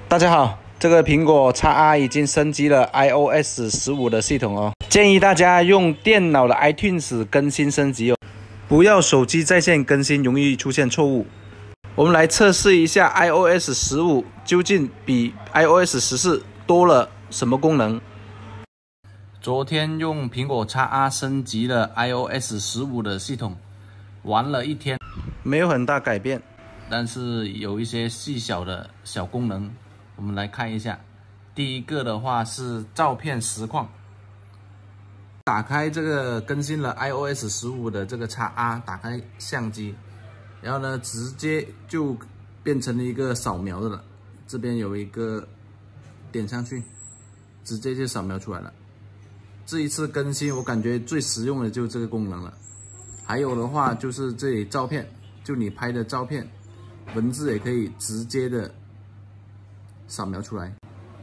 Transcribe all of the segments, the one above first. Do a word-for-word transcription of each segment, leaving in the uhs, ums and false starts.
大家好，这个苹果 X R 已经升级了 i O S 十五的系统哦，建议大家用电脑的 iTunes 更新升级哦，不要手机在线更新，容易出现错误。我们来测试一下 i O S 十五究竟比 i O S 十四多了什么功能。昨天用苹果 X R 升级了 i O S 十五的系统，玩了一天，没有很大改变，但是有一些细小的小功能。我们来看一下，第一个的话是照片实况。打开这个更新了 i O S 十五的这个 X R， 打开相机，然后呢，直接就变成了一个扫描的了。这边有一个点上去，直接就扫描出来了。这一次更新，我感觉最实用的就是这个功能了。还有的话就是这里照片，就你拍的照片，文字也可以直接的扫描出来，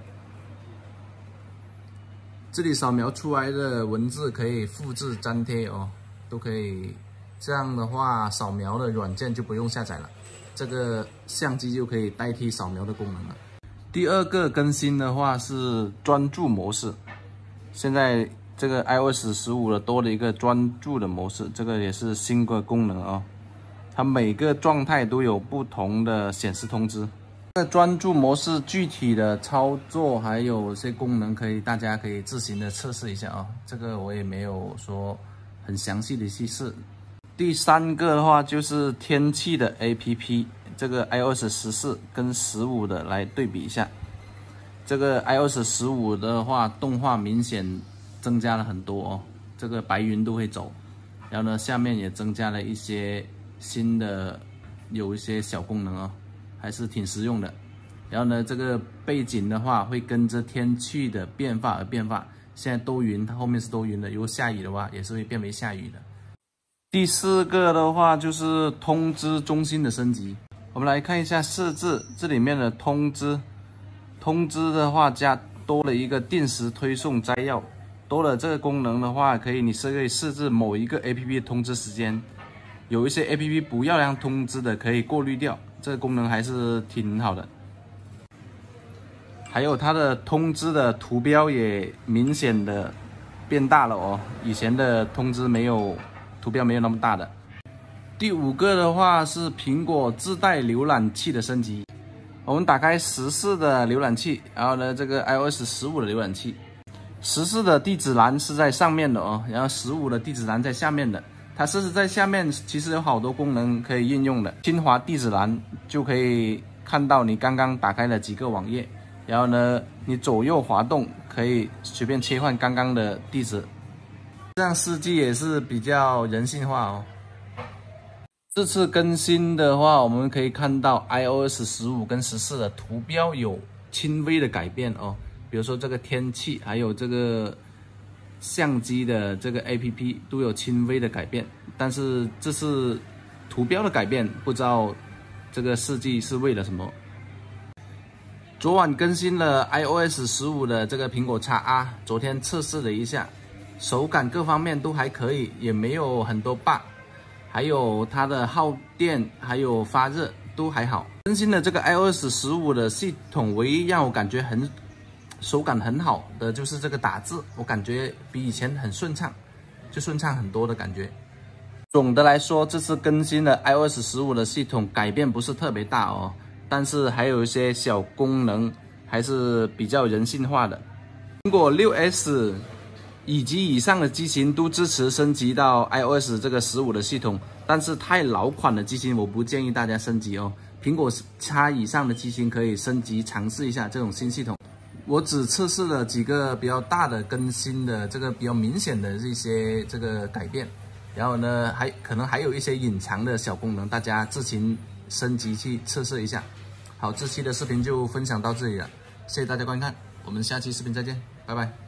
这里扫描出来的文字可以复制粘贴哦，都可以。这样的话，扫描的软件就不用下载了，这个相机就可以代替扫描的功能了。第二个更新的话是专注模式，现在这个 i O S 十五的多了一个专注的模式，这个也是新的功能哦。它每个状态都有不同的显示通知。这个专注模式具体的操作还有些功能，可以大家可以自行的测试一下啊、哦。这个我也没有说很详细的去试。第三个的话就是天气的 A P P， 这个 i O S 十四跟十五的来对比一下。这个 i O S 十五的话，动画明显增加了很多哦，这个白云都会走，然后呢，下面也增加了一些新的，有一些小功能哦。还是挺实用的。然后呢，这个背景的话会跟着天气的变化而变化。现在多云，它后面是多云的，如果下雨的话，也是会变为下雨的。第四个的话就是通知中心的升级。我们来看一下设置，这里面的通知，通知的话加多了一个定时推送摘要，多了这个功能的话，可以你是可以设置某一个 A P P 的通知时间，有一些 A P P 不要让通知的可以过滤掉。这个功能还是挺好的，还有它的通知的图标也明显的变大了哦，以前的通知没有图标没有那么大的。第五个的话是苹果自带浏览器的升级，我们打开十四的浏览器，然后呢这个 i O S 十五的浏览器，十四的地址栏是在上面的哦，然后十五的地址栏在下面的。它设置在下面，其实有好多功能可以应用的。轻滑地址栏就可以看到你刚刚打开了几个网页，然后呢，你左右滑动可以随便切换刚刚的地址，这样设计也是比较人性化哦。这次更新的话，我们可以看到 i O S 十五跟十四的图标有轻微的改变哦，比如说这个天气，还有这个相机的这个 A P P 都有轻微的改变，但是这是图标的改变，不知道这个设计是为了什么。昨晚更新了 i O S 十五的这个苹果 X R， 昨天测试了一下，手感各方面都还可以，也没有很多 bug， 还有它的耗电还有发热都还好。更新了这个 i O S 十五的系统，唯一让我感觉很手感很好的就是这个打字，我感觉比以前很顺畅，就顺畅很多的感觉。总的来说，这次更新了 i O S 十五的系统，改变不是特别大哦，但是还有一些小功能还是比较人性化的。苹果六 S 以及以上的机型都支持升级到 i O S 这个十五的系统，但是太老款的机型我不建议大家升级哦。苹果 X 以上的机型可以升级尝试一下这种新系统。我只测试了几个比较大的更新的，这个比较明显的这些这个改变，然后呢，还可能还有一些隐藏的小功能，大家自行升级去测试一下。好，这期的视频就分享到这里了，谢谢大家观看，我们下期视频再见，拜拜。